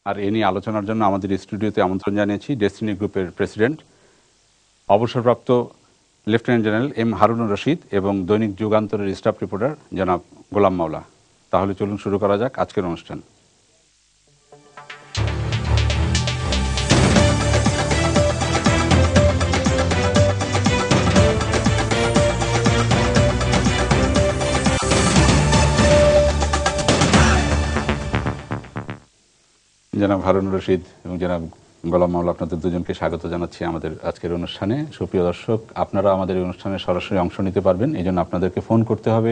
আর এ নিয়ে আলোচনার জন্য আমাদের স্টুডিওতে আমন্ত্রণ জানিয়েছি ডেস্টিনি গ্রুপের প্রেসিডেন্ট অবসরপ্রাপ্ত lieutenant general M Harunur Rashid এবং দৈনিক যুগান্তরের স্টাফ রিপোর্টার জনাব গোলাম মাওলা। তাহলে চলুন শুরু করা যাক আজকের অনুষ্ঠান। জনাব হারুনুর রশিদ এবং জনাব গোলাম মাওলা, আপনাদের দুজনকে স্বাগত জানাচ্ছি আমাদের আজকের অনুষ্ঠানে। সুপ্রিয় দর্শক, আপনারা আমাদের এই অনুষ্ঠানে সরাসরি অংশ নিতে পারবেন। এই জন্য আপনাদেরকে ফোন করতে হবে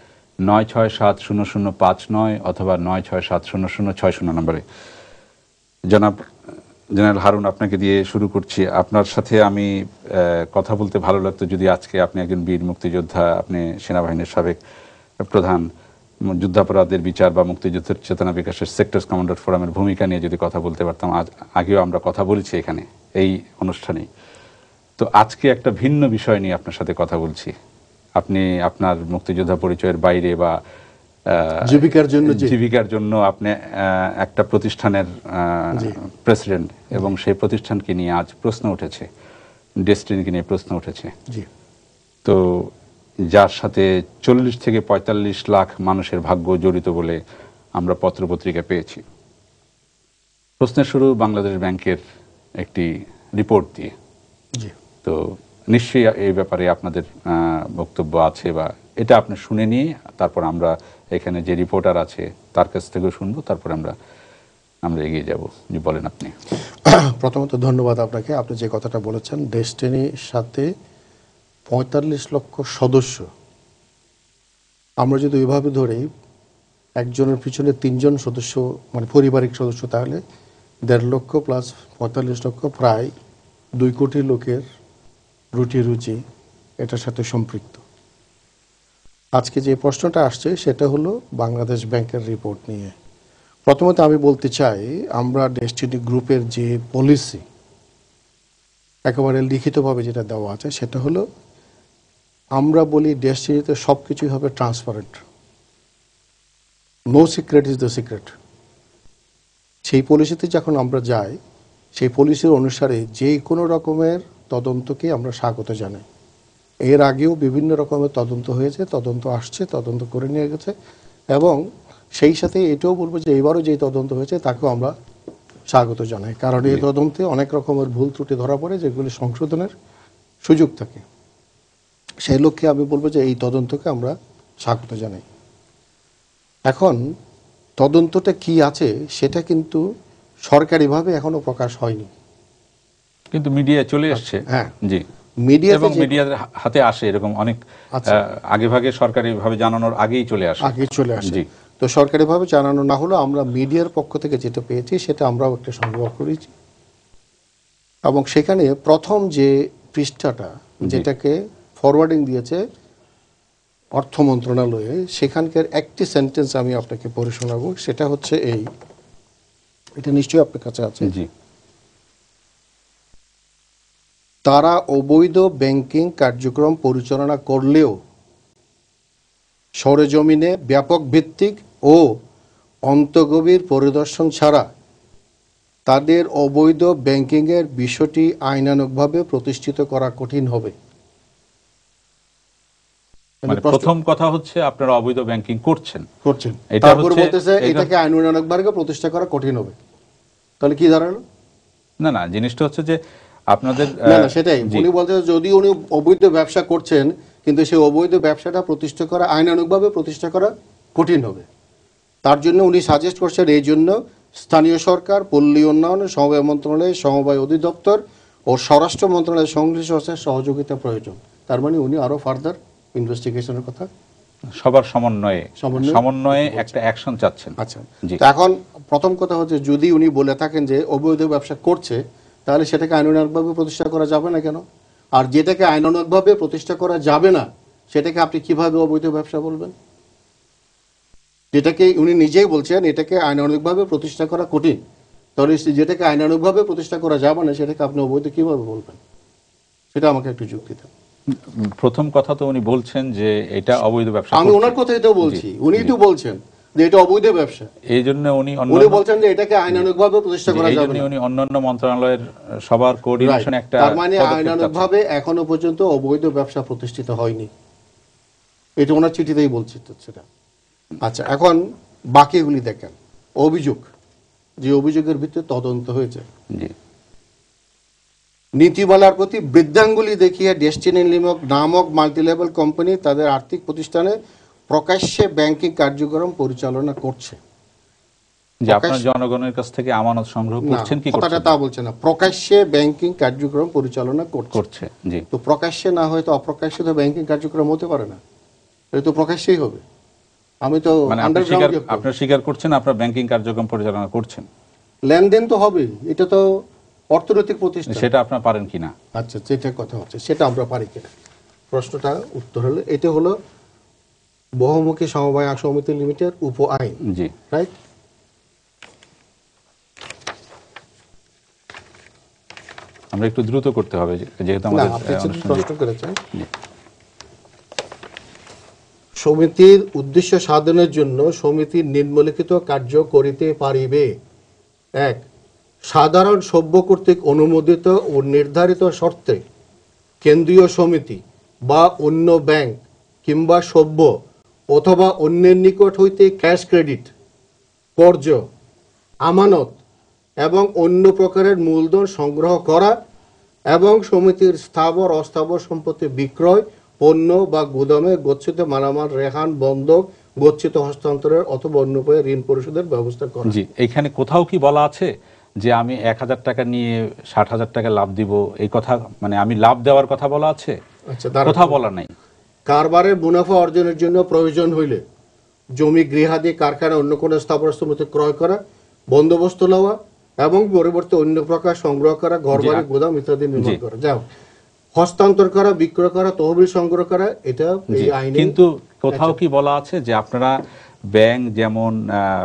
৯৬৭০০৫৯ অথবা ৯৬৭০০৬০ নম্বরে। জনাব জেনারেল হারুন, আপনাকে দিয়ে শুরু করছি। আপনার সাথে আমি কথা বলতে ভালো লাগতো যদি আজকে আপনি একজন বীর মুক্তিযোদ্ধা, আপনি সেনাবাহিনীর সাবেক প্রধান, যুদ্ধাপরাধের বিচার বা মুক্তিযুদ্ধের চেতনা বিকাশের সেক্টরস কমান্ডার ফোরামের ভূমিকা নিয়ে যদি কথা বলতে পারতাম। আগেও আমরা কথা বলেছি এখানে এই অনুষ্ঠানেই। তো আজকে একটা ভিন্ন বিষয় নিয়ে আপনার সাথে কথা বলছি। আপনি আপনার মুক্তিযোদ্ধা পরিচয়ের বাইরে বা জীবিকার জন্য আপনি একটা প্রতিষ্ঠানের প্রেসিডেন্ট, এবং সেই প্রতিষ্ঠানকে নিয়ে আজ প্রশ্ন উঠেছে, ডেস্টিনিকে নিয়ে প্রশ্ন উঠেছে। তো যার সাথে 40 থেকে 45 লাখ মানুষের ভাগ্য জড়িত বলে আমরা পত্রপত্রিকা পেয়েছি। প্রশ্নের শুরু বাংলাদেশ ব্যাংকের একটি রিপোর্ট দিয়ে। তো নিশ্চয়ই এই ব্যাপারে আপনাদের বক্তব্য আছে, বা এটা আপনি শুনে নিয়ে তারপর আমরা এখানে যে রিপোর্টার আছে তার কাছ থেকেও শুনবো, তারপর আমরা এগিয়ে যাব। বলেন আপনি। প্রথমত ধন্যবাদ আপনাকে। আপনি যে কথাটা বলেছেন, ডেস্টিনির সাথে 45 লক্ষ সদস্য, আমরা যদি ওইভাবে ধরি একজনের পিছনে 3 জন সদস্য, মানে পারিবারিক সদস্য, তাহলে 1.5 লক্ষ প্লাস 45 লক্ষ, প্রায় 2 কোটি লোকের রুটি রুচি এটার সাথে সম্পৃক্ত। আজকে যে প্রশ্নটা আসছে সেটা হলো বাংলাদেশ ব্যাংকের রিপোর্ট নিয়ে। প্রথমত আমি বলতে চাই, আমরা ডেস্টিনি গ্রুপের যে পলিসি একেবারে লিখিতভাবে যেটা দেওয়া আছে সেটা হলো, আমরা বলি ডেস্টিনিতে সব কিছুই হবে transparent, no secret is the secret. সেই পলিসিতে যখন আমরা যাই, সেই পলিসির অনুসারে যে কোনো রকমের তদন্তকে আমরা স্বাগত জানাই। এর আগেও বিভিন্ন রকমের তদন্ত হয়েছে, তদন্ত আসছে, তদন্ত করে নিয়ে গেছে, এবং সেই সাথে এটাও বলবো যে এবারও যে তদন্ত হয়েছে তাকেও আমরা স্বাগত জানাই, কারণ এই তদন্তে অনেক রকমের ভুল ত্রুটি ধরা পড়ে যেগুলি সংশোধনের সুযোগ থাকে। সেই লক্ষ্যে আমি বলবো যে এই তদন্তকে আমরা স্বাগত জানাই। এখন তদন্তটা কি আছে সেটা কিন্তু সরকারিভাবে এখনো প্রকাশ হয়নি, কিন্তু মিডিয়ায় চলে আসছে। হ্যাঁ, জি, মিডিয়ার হাতে আসে এরকম অনেক আগে ভাগে সরকারিভাবে জানানোর আগেই চলে আসে। জি, তো সরকারিভাবে জানানো না হলো আমরা মিডিয়ার পক্ষ থেকে যেটা পেয়েছি সেটা আমরাও একটা সংগ্রহ করেছি, এবং সেখানে প্রথম যে পৃষ্ঠাটা যেটাকে ফরওয়ার্ডিং দিয়েছে অর্থ মন্ত্রণালয়ে, সেখানকার একটি সেন্টেন্স আমি আপনাকে পড়ে শোনাবো। সেটা হচ্ছে এটা নিশ্চয়ই আপনার কাছে আছে। জি, তারা অবৈধ ব্যাংকিং কার্যক্রম পরিচালনা করলেও সরেজমিনে ব্যাপক ভিত্তিক ও অন্তর্গভীর পরিদর্শন ছাড়া তাদের অবৈধ ব্যাংকিংয়ের বিষয়টি আইনানুগভাবে প্রতিষ্ঠিত করা কঠিন হবে। প্রথম কথা হচ্ছে আপনারা অবৈধ ব্যাংকিং করছেন, তারপর বলতেছে এটাকে আইনানুগভাবে প্রতিষ্ঠা করা কঠিন হবে। তাহলে কি দাঁড়ালো? না, জিনিসটা হচ্ছে যে আপনাদের সেটাই উনি বলতে, যদি উনি অবৈধ ব্যবসা করছেন কিন্তু সেই অবৈধ ব্যবসাটা প্রতিষ্ঠা করা, আইনানুগভাবে প্রতিষ্ঠা করা কঠিন হবে, তার জন্য উনি সাজেস্ট করছেন এই জন্য স্থানীয় সরকার, পল্লী উন্নয়ন, সমবায় মন্ত্রণালয়, সমবায় অধিদপ্তর ও স্বরাষ্ট্র মন্ত্রণালয়ের সংশ্লিষ্ট সহযোগিতা প্রয়োজন। তার মানে উনি আরো ফার্দার ইনভেস্টিগেশনের কথা, সবার সমন্বয়ে একটা অ্যাকশন চাচ্ছেন। আচ্ছা, এখন প্রথম কথা হচ্ছে, যদি উনি বলে থাকেন যে অবৈধ ব্যবসা করছে, তাহলে সেটাকে আইনানুগভাবে প্রতিষ্ঠা করা যাবে না কেন? আর যেটাকে আইনানুগভাবে প্রতিষ্ঠা করা যাবে না সেটাকে আপনি কিভাবে অবৈধ ব্যবসা বলবেন? যেটাকে উনি নিজেই বলছেন এটাকে আইনানুগভাবে প্রতিষ্ঠা করা কঠিন, তাহলে যেটাকে আইনানুগভাবে প্রতিষ্ঠা করা যাবে না সেটাকে আপনি অবৈধ কিভাবে বলবেন? সেটা আমাকে একটু যুক্তি দেন। প্রথম কথা তো উনি বলছেন যে এটা অবৈধ ব্যবসা, আমি ওনার কথাই তো বলছি, উনি তো বলছেন যে এটা অবৈধ ব্যবসা। এই জন্য উনি বলছেন যে এটাকে আইনানুগভাবে প্রতিষ্ঠা করা যাবে না। উনি অন্যান্য মন্ত্রণালয়ের সবার কোঅর্ডিনেশন একটা, তার মানে আইনানুগভাবে এখনো পর্যন্ত অবৈধ ব্যবসা প্রতিষ্ঠিত হয়নি, এটা ওনার চিঠিতেই বলছি তো সেটা। আচ্ছা, এখন বাকিগুলি দেখেন। অভিযোগ, যে অভিযোগের ভিত্তিতে তদন্ত হয়েছে, নীতিমালার প্রতি বৃদ্ধাঙ্গুলি দেখিয়ে ডেস্টিনি নামক মাল্টিলেভেল কোম্পানি তাদের আর্থিক প্রতিষ্ঠানে প্রকাশ্যে ব্যাংকিং কার্যক্রম পরিচালনা করছে। যে আপনারা জনগণের কাছ থেকে আমানত সংগ্রহ করছেন কি করছেন তা বলছে না, প্রকাশ্যে ব্যাংকিং কার্যক্রম পরিচালনা করছে। জি, তো প্রকাশ্যে না হয় তো অপ্রকাশ্যে তো ব্যাংকিং কার্যক্রম হতে পারে না, এটা তো প্রকাশ্যেই হবে। আমি তো আপনারা স্বীকার করছেন আপনারা ব্যাংকিং কার্যক্রম পরিচালনা করছেন, লেনদেন তো হবে, এটা তো অর্থনৈতিক প্রতিষ্ঠান, সেটা আপনারা পারেন কিনা? আচ্ছা, যেটা কথা হচ্ছে সেটা আমরা পারি কিনা প্রশ্নটা উত্তর হলো, এটা হলো বহুমুখী সমবায় সমিতি লিমিটেড উপ আইন। জি, রাইট। আমরা একটু দ্রুত করতে হবে যেহেতু আমাদের প্রশ্ন করেছেন। সমিতির উদ্দেশ্য সাধনের জন্য সমিতির নিম্নলিখিত কার্য করিতে পারিবে: 1. সাধারণ সভ্য কর্তৃক অনুমোদিত ও নির্ধারিত শর্তে কেন্দ্রীয় সমিতি বা অন্য ব্যাংক কিংবা সভ্য অথবা অন্যের নিকট হইতে ক্যাশ ক্রেডিট, কর্জ, আমানত এবং অন্য প্রকারের মূলধন সংগ্রহ করা এবং সমিতির স্থাবর অস্থাবর সম্পত্তি বিক্রয়, পণ্য বা গুদামে গচ্ছিত মালামাল রেহান, বন্ধক, গচ্ছিত হস্তান্তরের অথবা অন্য উপায়ে ঋণ পরিশোধের ব্যবস্থা করা। জি, এখানে কোথাও কি বলা আছে যে আমি 1000 টাকা নিয়ে 60,000 টাকা লাভ দিব, এই কথা, মানে আমি লাভ দেওয়ার কথা বলা আছে? আচ্ছা, কোথাও বলা নাই। কারবারের মুনাফা অর্জনের জন্য প্রয়োজন হইলে জমি, গৃহাদি, কারখানা, অন্য কোনো স্থাবর সম্পত্তি ক্রয় করা, বন্দোবস্ত লওয়া এবং পরিবর্তে অন্য প্রকার সংগ্রহ করা, ঘরবাড়ি, গোদাম ইত্যাদি নির্মাণ করা, যাও হস্তান্তর করা, বিক্রয় করা, তহবিল সংগ্রহ করা, এটা এই আইনে। কিন্তু কোথাও কি বলা আছে যে আপনারা ব্যাংক যেমন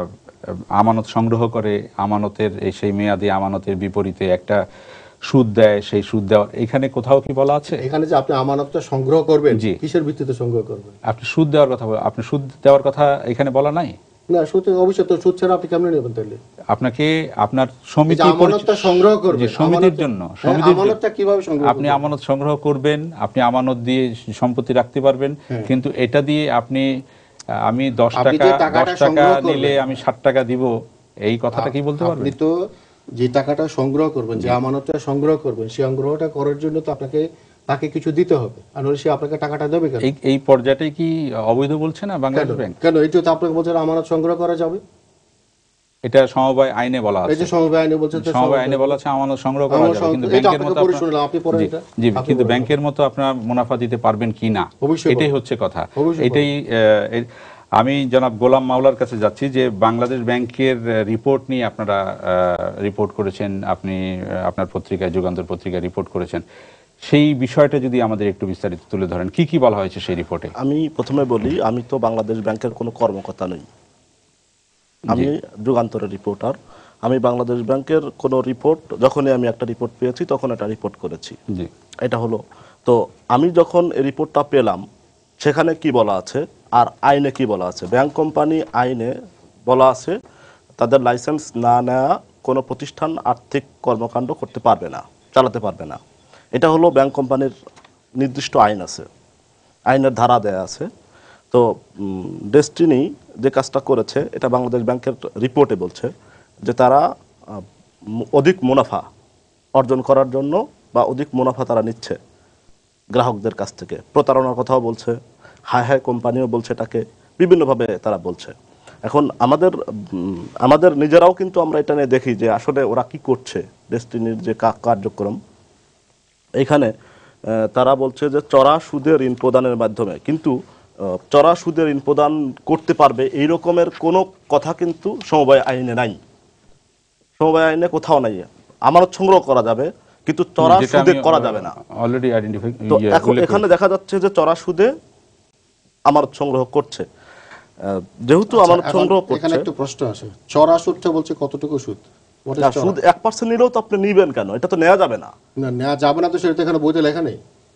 আমানত সংগ্রহ করে, আমানতের সেই মেয়াদি আমানতের বিপরীতে একটা সুদ দেয়, সেই সুদ দেওয়ার, এখানে কোথাও কি বলা আছে? এখানে যে আপনি আমানতটা সংগ্রহ করবেন, কিসের ভিত্তিতে সংগ্রহ করবেন? আপনি সুদ দেওয়ার কথা, আপনি সুদ দেওয়ার কথা এখানে বলা নাই। না, সুদ অবশ্যই তো, সুদ ছাড়া আপনি কেমনে নেবেন তাহলে? আপনাকে আপনার সমিতি আমানতটা সংগ্রহ করবেন, সমিতির জন্য, আমানতটা কিভাবে সংগ্রহ? আপনি আমানত সংগ্রহ করবেন, আপনি আমানত দিয়ে সম্পত্তি রাখতে পারবেন, কিন্তু এটা দিয়ে আপনি আমি 10 টাকা নিলে আমি 60 টাকা দিব, এই কথাটা কি বলতে পারবেন? আপনি তো যে টাকাটা সংগ্রহ করবেন, যে আমানতটা সংগ্রহ করবেন, সেই সংগ্রহটা করার জন্য তো আপনাকে তাকে কিছু দিতে হবে, আর নইলে সে আপনাকে টাকাটা দেবে কেন? এই পর্যায়টাই কি অবৈধ বলছে না বাংলাদেশ ব্যাংক? কেন এটা তো আপনাকে বলছে আমানত সংগ্রহ করা যাবে, এটা সমবায় আইনে বলা আছে। এই যে সমবায় আইনে বলছে, সমবায় আইনে বলা আছে আমানত সংগ্রহ করা যাবে, কিন্তু ব্যাংকের মতো আপনি পড়েন এটা। জি, কিন্তু ব্যাংকের মতো আপনারা মুনাফা দিতে পারবেন কিনা, এটাই হচ্ছে কথা। এটাই আমি জনাব গোলাম মাওলার কাছে যাচ্ছি যে বাংলাদেশ ব্যাংকের রিপোর্ট নিয়ে আপনারা রিপোর্ট করেছেন, আপনি আপনার পত্রিকায়, যুগান্তর পত্রিকায় রিপোর্ট করেছেন, সেই বিষয়টা যদি আমাদের একটু বিস্তারিত তুলে ধরেন, কি কি বলা হয়েছে সেই রিপোর্টে? আমি প্রথমে বলি, আমি তো বাংলাদেশ ব্যাংকের কোনো কর্মকর্তা নই, আমি যুগান্তরের রিপোর্টার। আমি বাংলাদেশ ব্যাংকের কোনো রিপোর্ট, যখনই আমি একটা রিপোর্ট পেয়েছি তখন এটা রিপোর্ট করেছি। এটা হলো, তো আমি যখন এই রিপোর্টটা পেলাম সেখানে কি বলা আছে আর আইনে কি বলা আছে? ব্যাংক কোম্পানি আইনে বলা আছে তাদের লাইসেন্স না নেওয়া কোনো প্রতিষ্ঠান আর্থিক কর্মকাণ্ড করতে পারবে না, চালাতে পারবে না। এটা হলো ব্যাংক কোম্পানির নির্দিষ্ট আইন আছে, আইনের ধারা দেয়া আছে। তো ডেস্টিনি যে কাজটা করেছে, এটা বাংলাদেশ ব্যাংকের রিপোর্টে বলছে যে তারা অধিক মুনাফা অর্জন করার জন্য বা অধিক মুনাফা তারা নিচ্ছে গ্রাহকদের কাছ থেকে, প্রতারণার কথাও বলছে, হাই হাই কোম্পানিও বলছে, এটাকে বিভিন্নভাবে তারা বলছে। এখন আমাদের নিজেরাও কিন্তু আমরা এটা নিয়ে দেখি যে আসলে ওরা কি করছে, ডেস্টিনির যে কার্যক্রম। এখানে তারা বলছে যে চড়া সুদে ঋণ প্রদানের মাধ্যমে, কিন্তু চড়া সুদে ঋণ প্রদান করতে পারবে এই রকমের কোনো কথা কিন্তু সমবায় আইনে নাই। সমবায় আইনে কোথাও নাই। আমানত সংগ্রহ করা যাবে কিন্তু চড়া সুদে করা যাবে না, অলরেডি আইডেন্টিফাই। তো এখন এখানে দেখা যাচ্ছে যে চড়া সুদে আমানত সংগ্রহ করছে। যেহেতু আমানত সংগ্রহ করছে, এখানে একটা প্রশ্ন আসে, চড়া সুদটা বলছে কতটুকু সুদ? সুদ 1% নিলেও তো আপনি নিবেন কেন? এটা তো নেওয়া যাবে না। না, নেওয়া যাবে না তো সেটা এখানে বইতে লেখা নেই।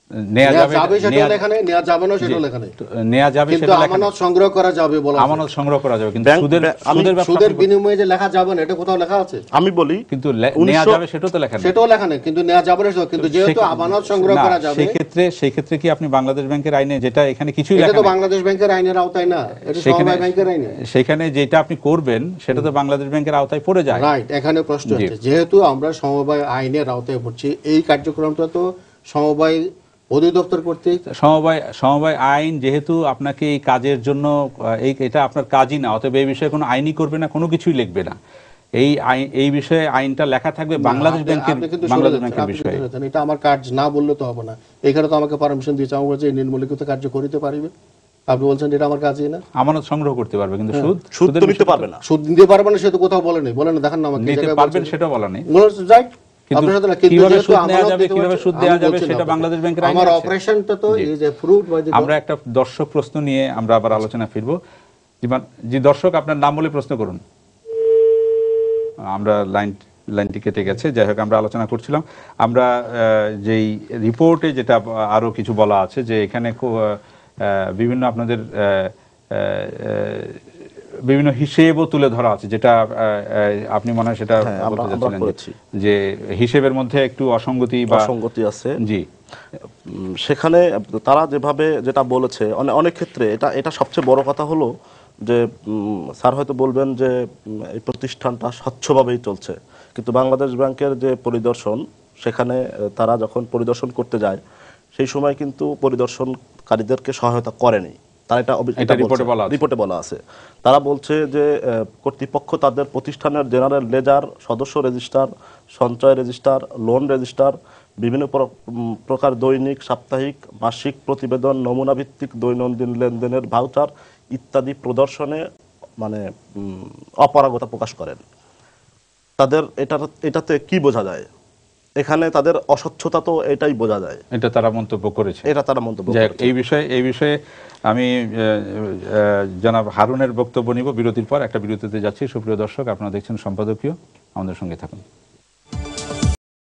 নেওয়া যাবে সেটাও লেখা নেই, নেওয়া যাবে না সেটাও লেখা নেই। নেওয়া যাবে কিন্তু সেটা লেখা নেই। আমানত সংগ্রহ করা যাবে বলা আছে। আমানত সংগ্রহ করা যাবে, কিন্তু সুদের বিনিময়ে যে লেখা যাবে না এটা কোথাও লেখা আছে? আমি বলি কিন্তু নেওয়া যাবে সেটাও তো লেখা নেই। সেটাও লেখা নেই, কিন্তু নেওয়া যাবে না সেটাও। কিন্তু যেহেতু আমানত সংগ্রহ করা যাবে, সেই ক্ষেত্রে কি আপনি বাংলাদেশ ব্যাংকের আইনে, যেটা এখানে কিছুই এটা লেখা তো নেই, বাংলাদেশ ব্যাংকের আইনের আওতায় না, এটা সমবায় ব্যাংকের আইনে। সেখানে যেটা আপনি করবেন সেটা তো বাংলাদেশ ব্যাংকের আওতায় পড়ে যায়। রাইট, এখানে প্রশ্ন হচ্ছে যেহেতু আমরা সমবায় আইনের আওতায় পড়ছি, এই কার্যক্রমটা তো সমবায় অধিদপ্তর কর্তৃক। সমবায় আইন যেহেতু আপনাকে এই কাজের জন্য, এটা আপনার কাজই না, অতএব এই বিষয়ে কোনো আইনই করবে না, কোনো কিছুই লিখবে না। এই বিষয়ে আইনটা লেখা থাকবে বাংলাদেশ ব্যাংকের বিষয়ে। এটা আমার কাজ না বললে তো হবে না। এখানে তো আমাকে পারমিশন দিয়েছে, আমার বলছে নিম্নলিখিত কার্য করিতে পারিবে। আপনি বলছেন এটা আমার কাজই না। আমানত সংগ্রহ করতে পারবে, কিন্তু সুদ তো নিতে পারবে না। সুদ দিতে পারবে না সে তো কোথাও বলে নেই, বলেন না, দেখান না আমাকে। নিতে পারবেন সেটা বলা নেই। আমরা একটা দর্শক প্রশ্ন নিয়ে আমরা আবার আলোচনা ফিরবো। জি দর্শক, আপনার নাম বলে প্রশ্ন করুন। আমরা লাইনটি কেটে গেছে। যাই হোক, আমরা আলোচনা করছিলাম, আমরা যেই রিপোর্টে যেটা আরো কিছু বলা আছে যে এখানে বিভিন্ন আপনাদের বিভিন্ন হিসেবও তুলে ধরা আছে, যেটা আপনি মনে হয় সেটা বলতে যাচ্ছিলেন যে হিসেবের মধ্যে একটু অসঙ্গতি আছে। জি, সেখানে তারা যেভাবে যেটা বলেছে, অনেক ক্ষেত্রে এটা সবচেয়ে বড় কথা হলো যে স্যার হয়তো বলবেন যে এই প্রতিষ্ঠানটা স্বচ্ছভাবেই চলছে, কিন্তু বাংলাদেশ ব্যাংকের যে পরিদর্শন, সেখানে তারা যখন পরিদর্শন করতে যায় সেই সময় কিন্তু পরিদর্শনকারীদেরকে সহায়তা করেনি। তারা এটা রিপোর্টে বলা আছে। তারা বলছে যে কর্তৃপক্ষ তাদের প্রতিষ্ঠানের জেনারেল লেজার, সদস্য রেজিস্টার, সঞ্চয় রেজিস্টার, লোন রেজিস্টার, বিভিন্ন প্রকার দৈনিক, সাপ্তাহিক, মাসিক প্রতিবেদন, নমুনা ভিত্তিক দৈনন্দিন লেনদেনের ভাউচার ইত্যাদি প্রদর্শনে মানে অপারগতা প্রকাশ করেন। তাদের এটাতে কি বোঝা যায়? এখানে তাদের অস্বচ্ছতা তো এটাই বোঝা যায়। এটা তারা মন্তব্য করেছে। এই বিষয়ে আমি জনাব হারুনের বক্তব্য নিব বিরতির পর। একটা বিরতিতে যাচ্ছি। সুপ্রিয় দর্শক, আপনারা দেখছেন সম্পাদকীয়, আমাদের সঙ্গে থাকুন।